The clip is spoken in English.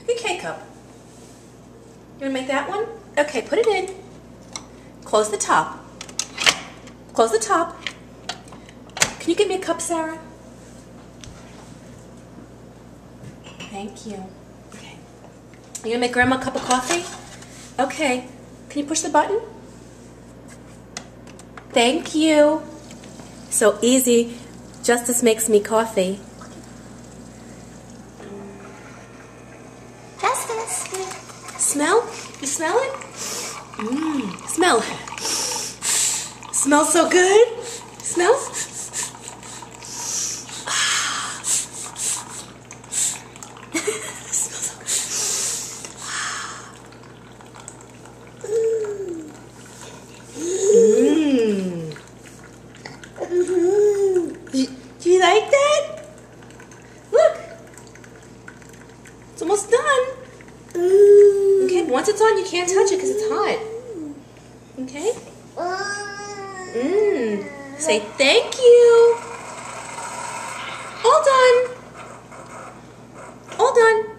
Your K-cup. You want to make that one? Okay, put it in. Close the top. Close the top. Can you give me a cup, Sarah? Thank you. Okay. You gonna make Grandma a cup of coffee? Okay. Can you push the button? Thank you. So easy. Justice makes me coffee. Justice. Smell? You smell it? Smell. Smells so good. Smell? Smells so good. Do you like that? Look. It's almost done. Okay, once it's on, you can't touch it because it's hot. Okay? Say thank you. All done. All done.